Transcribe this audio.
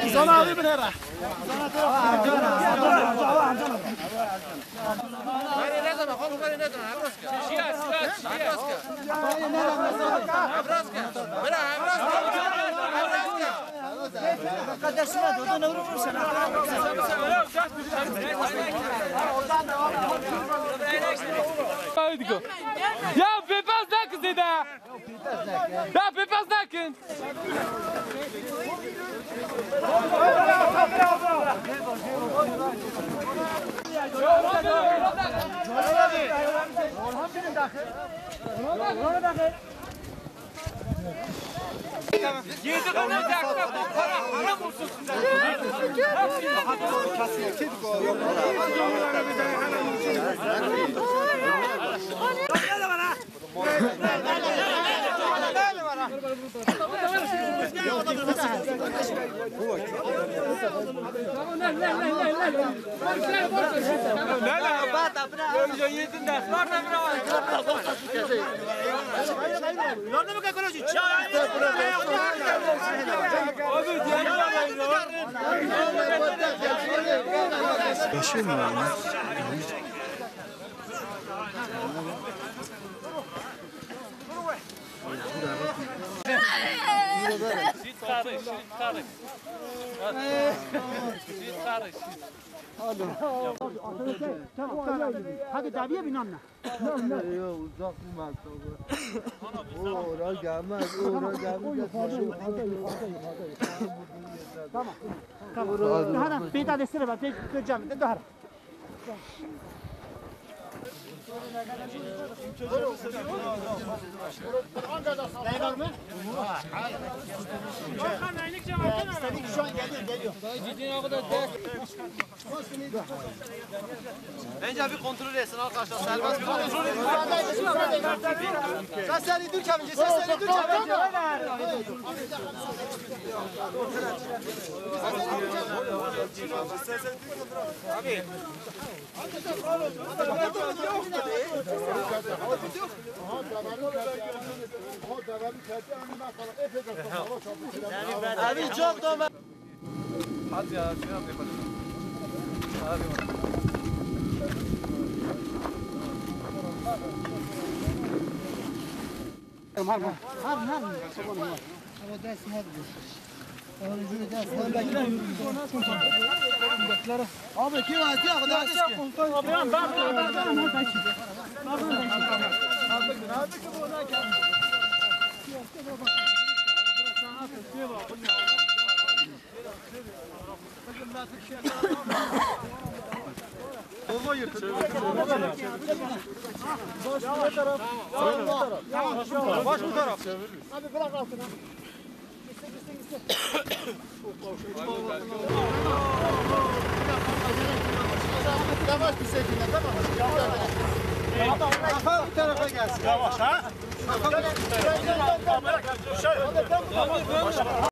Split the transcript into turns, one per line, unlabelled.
Sana abi mi nere?
Ya pepaz nakın dedi. Ya pepaz nakın. Yedi kadar dakika para haram olsun size.
Yaşıyor mu yani?
Hadi tabiye bin anne.
Yok uzak bir marka. Oraya gelmez. Oraya gelmez.
Tamam. Tamam. Hadi bir tane desene bak. Göreceğim. De daha.
Bence bir kontrol etsin arkadaşlar. Serbest bir kontrol etsin. Sesleri dur Kevinci. Sesleri dur Kevinci. Abi. Abi çok da
Hadi ya şey yapalım. Hadi.
Abi kim var? Kim var? Baba yırtın. Baş bu taraf. Baş bu taraf.
Hadi bırak altına.
Yavaş bir şekilde tamam. Kafa bu tarafa gelsin. Yavaş ha.